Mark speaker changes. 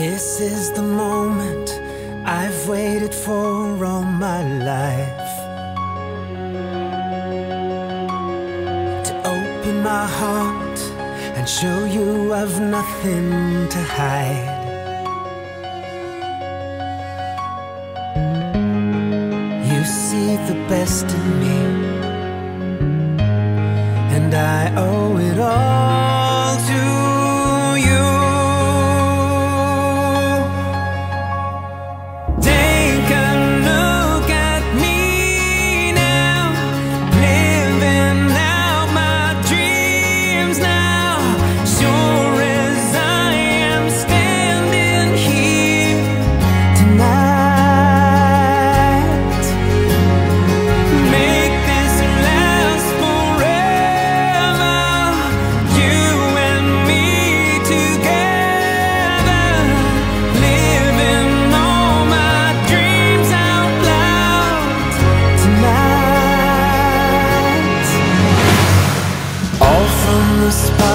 Speaker 1: This is the moment I've waited for all my life, to open my heart and show you I've nothing to hide. You see the best in me, and I owe it all to you. Take a look at me now, living out my dreams now. Sure as I am standing here tonight, make this last forever. You and me together, living all my dreams out loud tonight. All from the spot